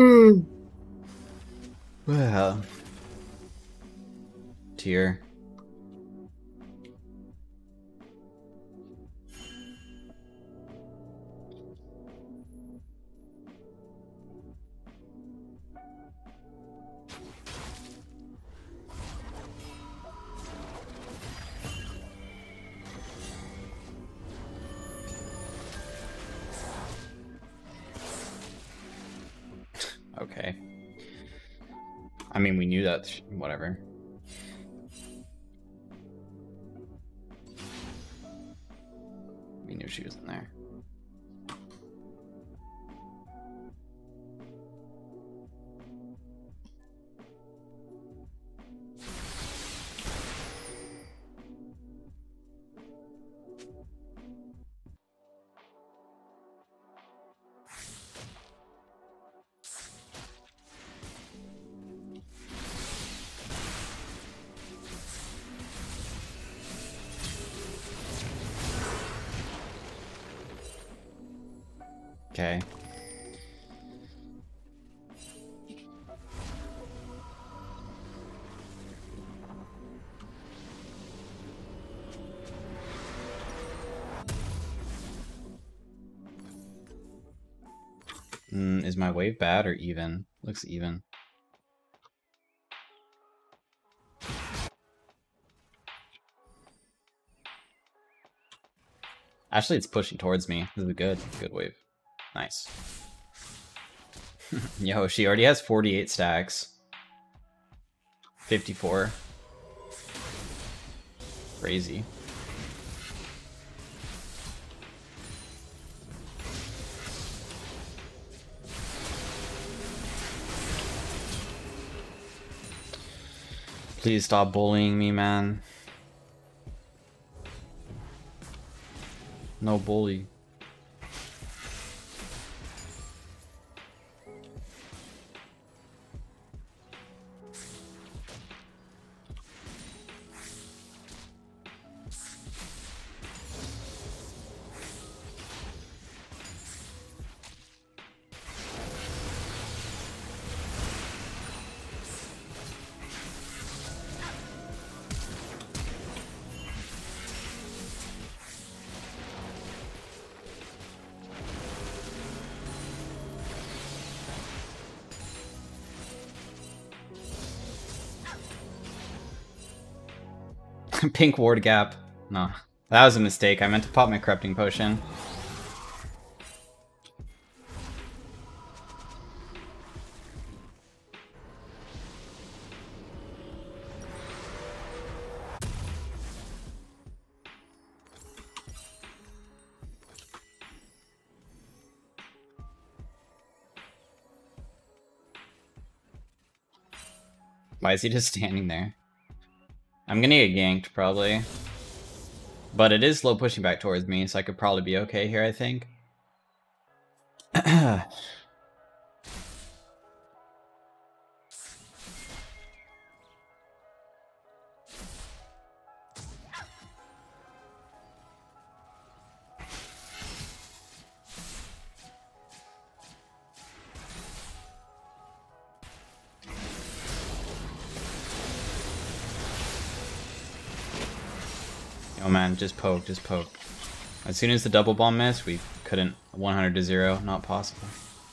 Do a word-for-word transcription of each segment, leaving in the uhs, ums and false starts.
Well, tier. Okay. I mean, we knew that. Whatever. We knew she was in there. Okay. Mm, is my wave bad or even? Looks even. Actually, it's pushing towards me. This is a good, good wave. Nice. Yo, she already has forty-eight stacks. fifty-four. Crazy. Please stop bullying me, man. No bully. Pink ward gap. No, that was a mistake. I meant to pop my corrupting potion. Why is he just standing there? I'm gonna get ganked, probably. But it is slow pushing back towards me, so I could probably be okay here, I think. Oh man, just poke, just poke. As soon as the double bomb missed, we couldn't. one hundred to zero, not possible.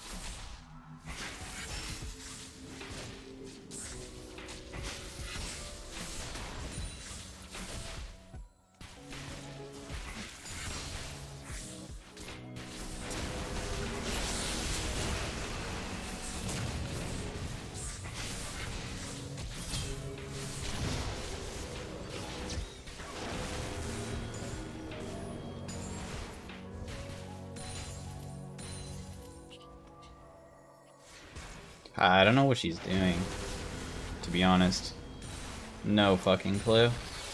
I don't know what she's doing, to be honest. No fucking clue.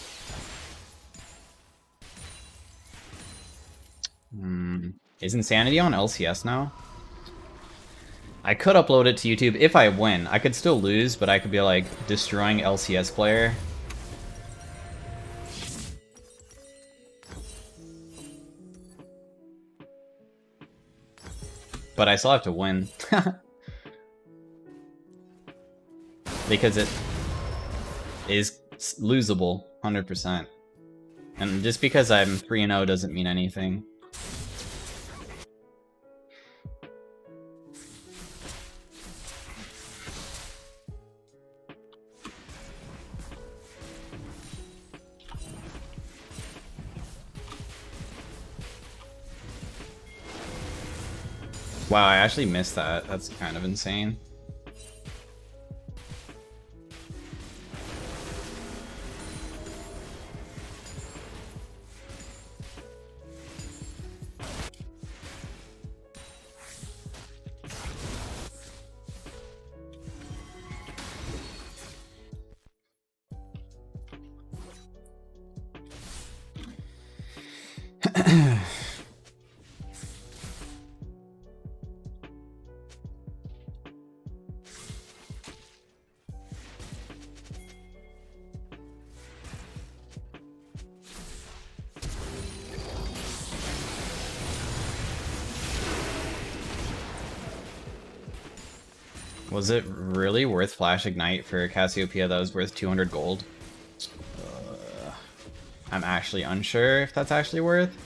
Hmm. Is Insanity on L C S now? I could upload it to YouTube if I win. I could still lose, but I could be like destroying L C S player. But I still have to win. because it is losable one hundred percent. And just because I'm three and oh doesn't mean anything. Wow, I actually missed that. That's kind of insane. Was it really worth Flash Ignite for Cassiopeia that was worth two hundred gold? Uh, I'm actually unsure if that's actually worth.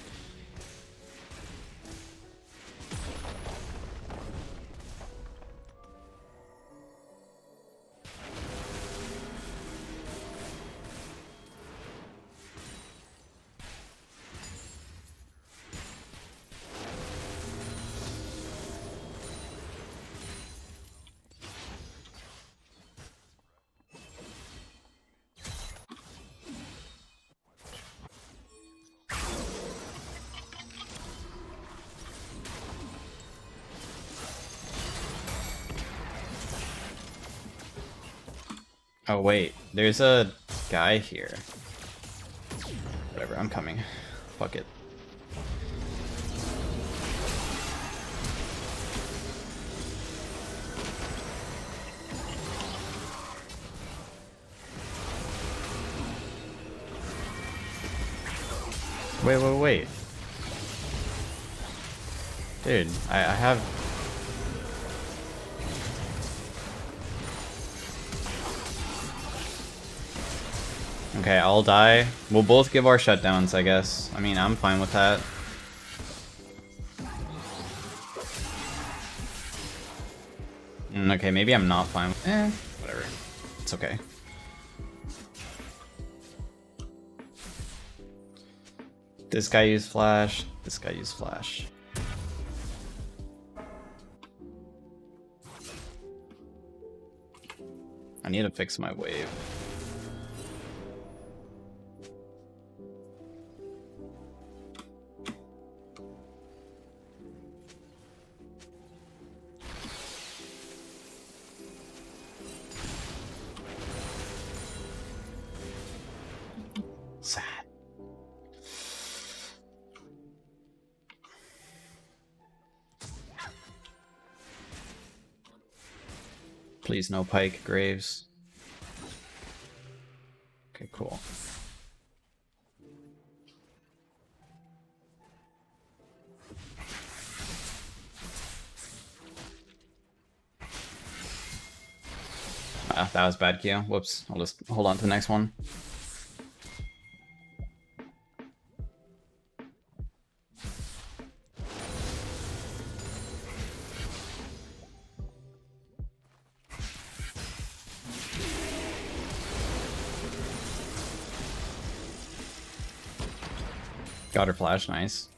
Oh wait, there's a guy here. Whatever, I'm coming. Fuck it. Wait, wait, wait. Dude, I, I have... Okay, I'll die. We'll both give our shutdowns, I guess. I mean, I'm fine with that. Mm, okay, maybe I'm not fine with... Eh, whatever. It's okay. This guy used flash. This guy used flash. I need to fix my wave. Sad. Please no Pike Graves. Okay, cool. Ah, that was bad Q. Whoops. I'll just hold on to the next one. Got her flash, nice.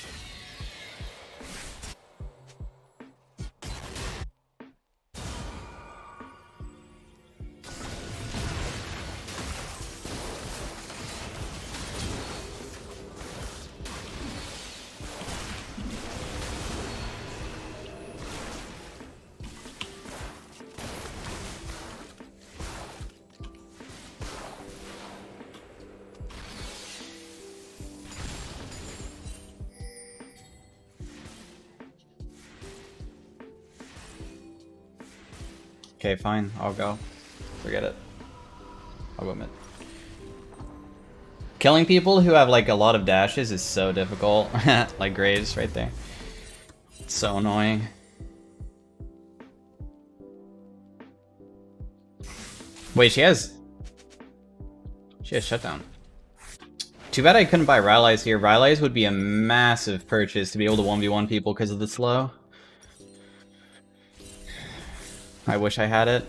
Okay, fine. I'll go. Forget it. I'll go mid. Killing people who have like a lot of dashes is so difficult. Like Graves right there. It's so annoying. Wait, she has... She has shutdown. Too bad I couldn't buy Rylai's here. Rylai's would be a massive purchase to be able to one v one people because of the slow. I wish I had it.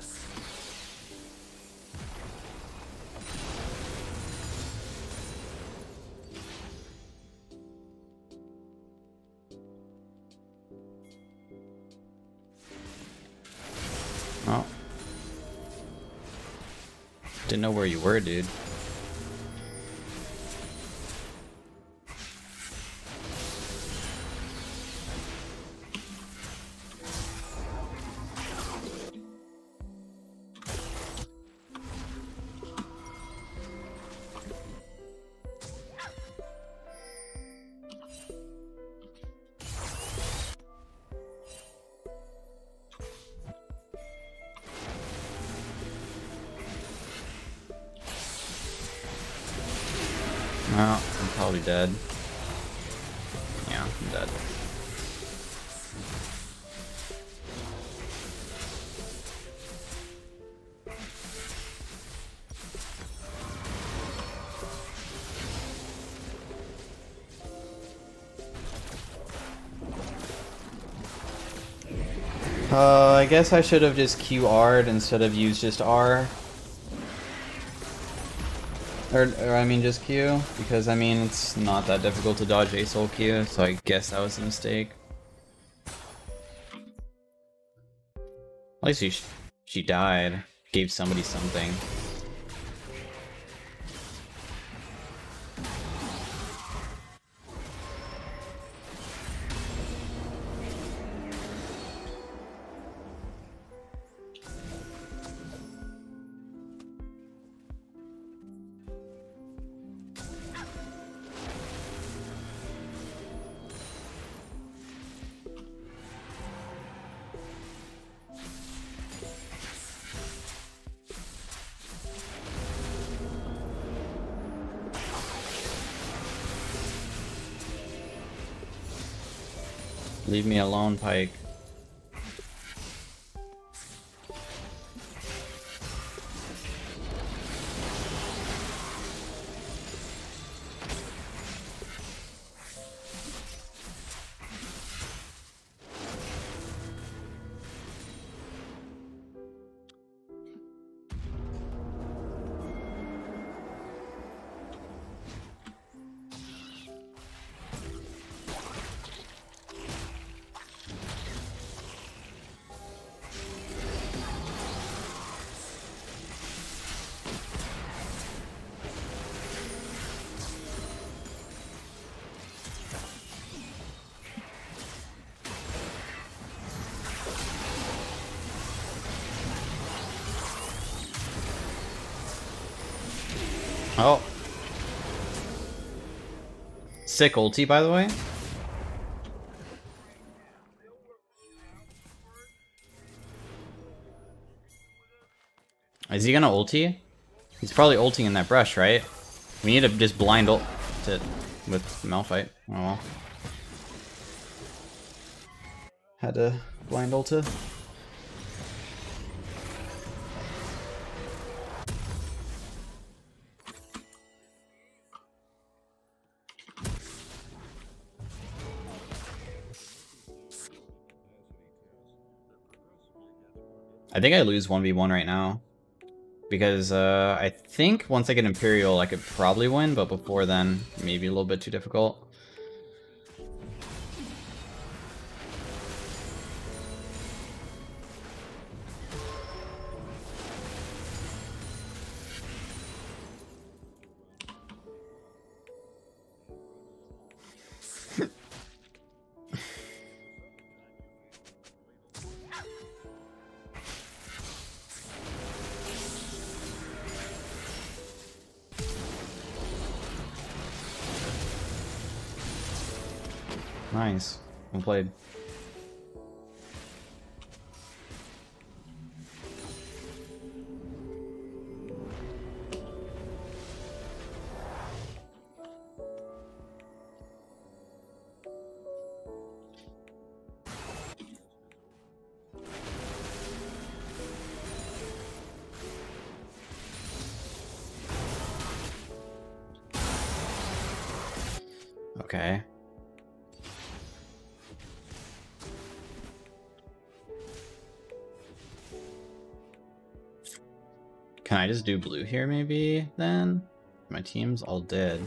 Oh. Didn't know where you were, dude. Well, I'm probably dead. Yeah, I'm dead. Uh, I guess I should have just Q R'd instead of used just R. Or, or I mean just Q, because I mean it's not that difficult to dodge a soul Q, so I guess that was a mistake. At least she, she died, gave somebody something. Leave me alone, Pike. Oh. Sick ulti, by the way. Is he gonna ulti? He's probably ulting in that brush, right? We need to just blind ult it with Malphite. Oh well. Had to blind ult it. I think I lose one v one right now. Because uh, I think once I get Imperial, I could probably win, but before then, maybe a little bit too difficult. Nice. Well played. Okay. Can I just do blue here maybe then? My team's all dead.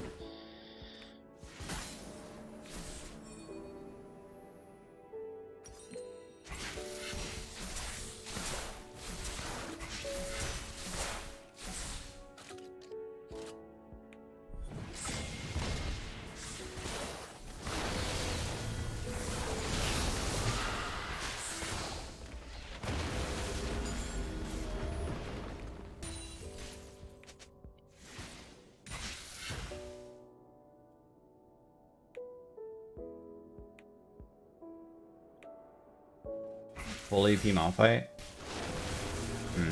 Full A P Malphite? Hmm.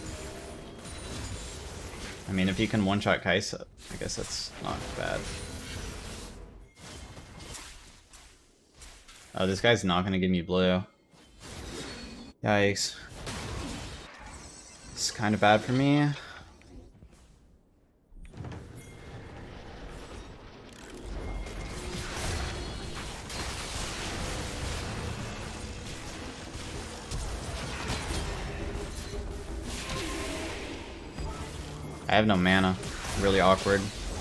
I mean, if you can one-shot Kaisa, I guess that's not bad. Oh, this guy's not gonna give me blue. Yikes. It's kind of bad for me. I have no mana. Really awkward.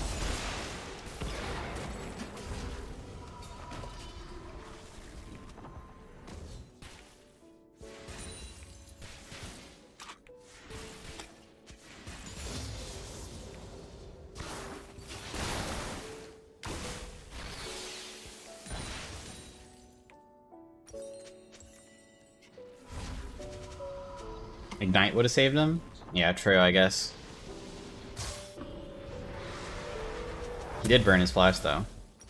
Ignite would have saved him? Yeah, true, I guess. He did burn his flash, though.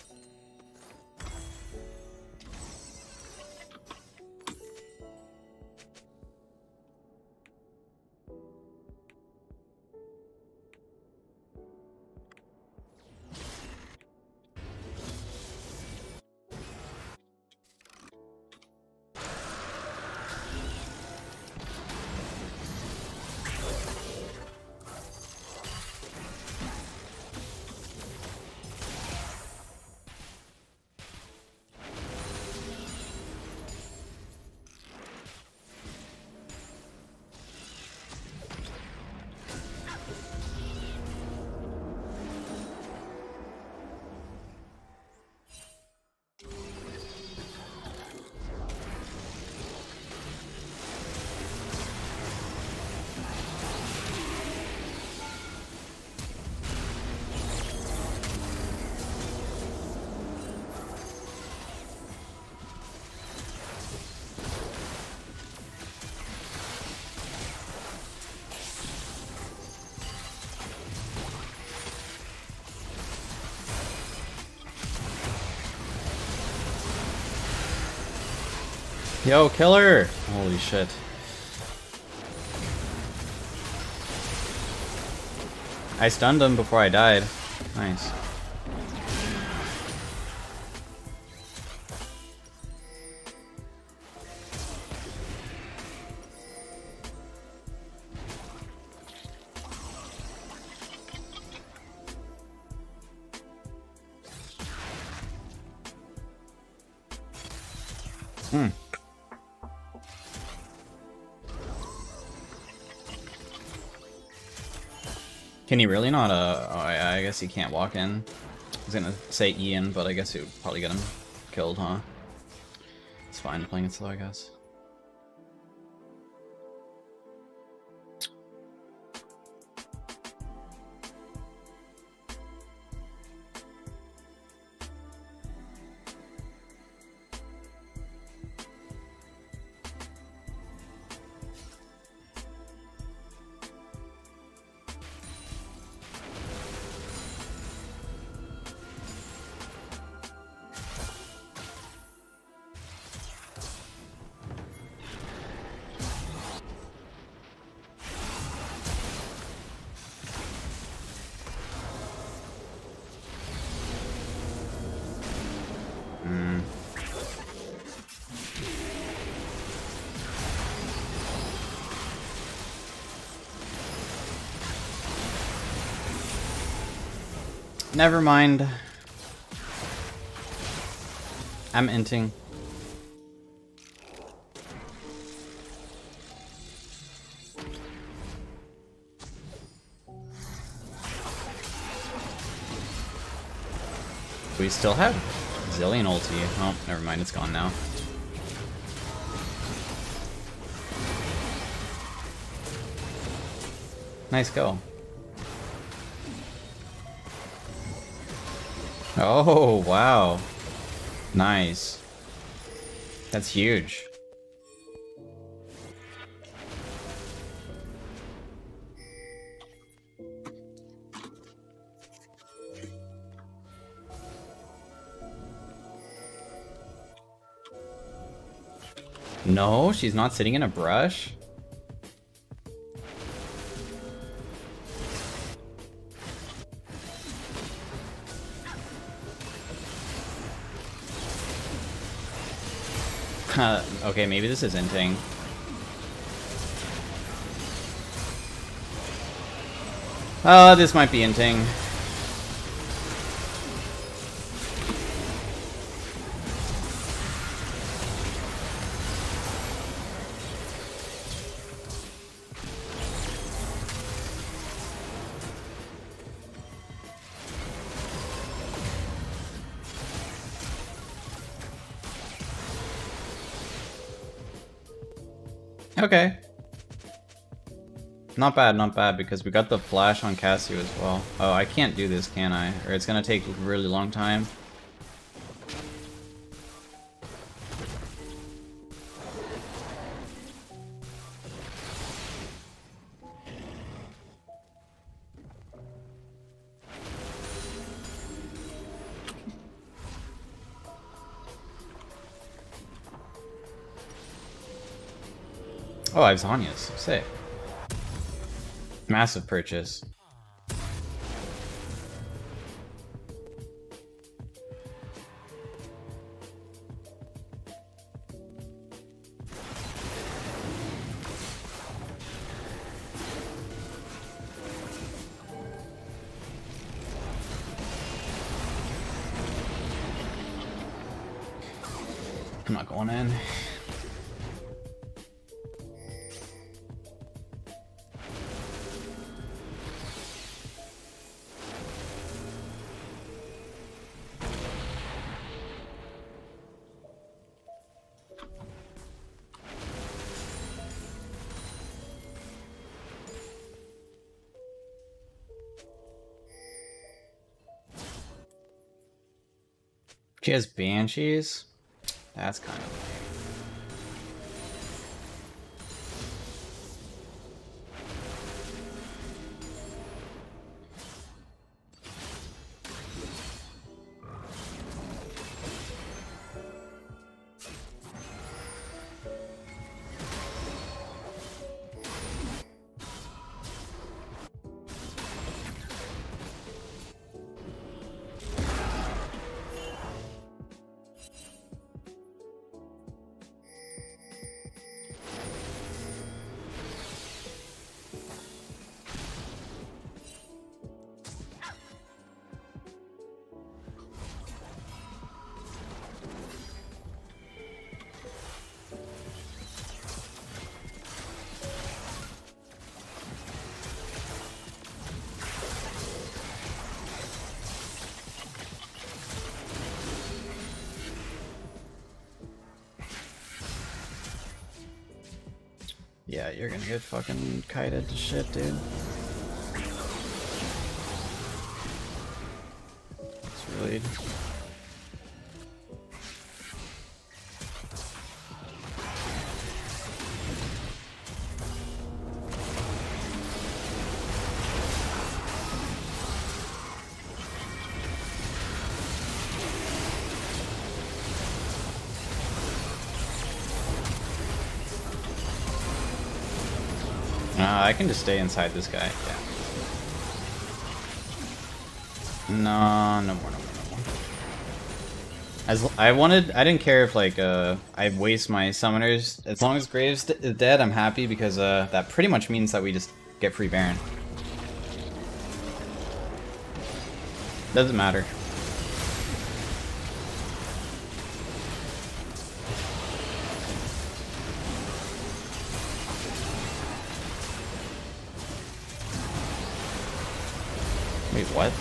Yo, killer! Holy shit. I stunned him before I died. Nice. Hmm. Can he really not, uh, oh, I, I guess he can't walk in. I was gonna say Ian, but I guess it would probably get him killed, huh? It's fine playing it slow, I guess. Mm. Never mind. I'm inting. We still have Zillion ulti. Oh, never mind, it's gone now. Nice go. Oh, wow. Nice. That's huge. No, she's not sitting in a brush? Uh, okay, maybe this is inting. Oh, this might be inting. Okay. Not bad, not bad, because we got the flash on Cassio as well. Oh, I can't do this, can I? Or it's gonna take a really long time. Oh, I have Zanya's. Sick. Massive purchase. I'm not going in. She has Banshees? That's kind of lame. Yeah, you're gonna get fucking kited to shit, dude. It's really... Uh, I can just stay inside this guy. Yeah. No, no more, no more, no more. As I wanted, I didn't care if like uh I waste my summoners. As long as Graves is dead, I'm happy because uh that pretty much means that we just get free Baron. Doesn't matter. Wait, what?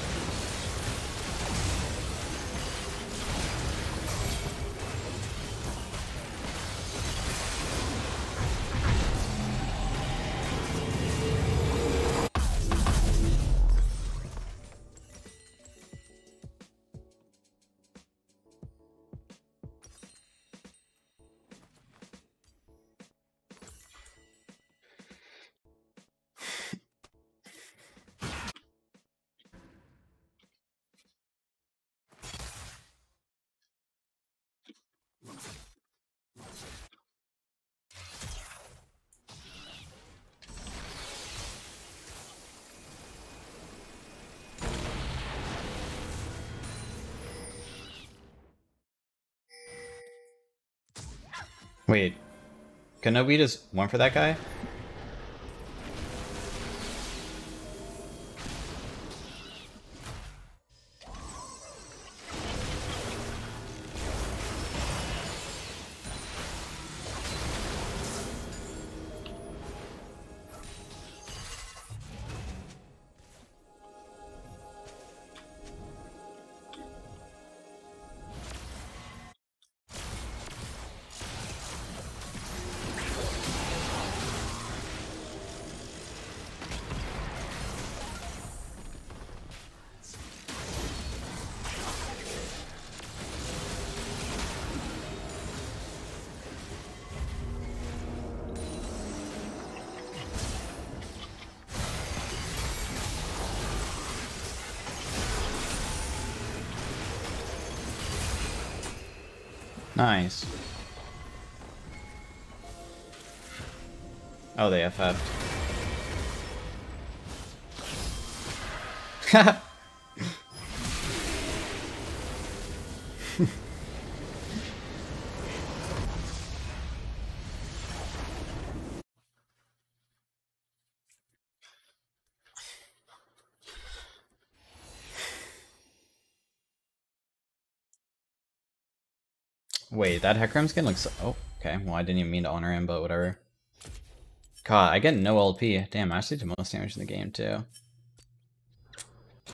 Wait, Kenobi just went for that guy? Nice. Oh, they F F'd. Wait, that Hecarim skin looks... Oh, okay. Well, I didn't even mean to honor him, but whatever. God, I get no L P. Damn, I actually do most damage in the game, too.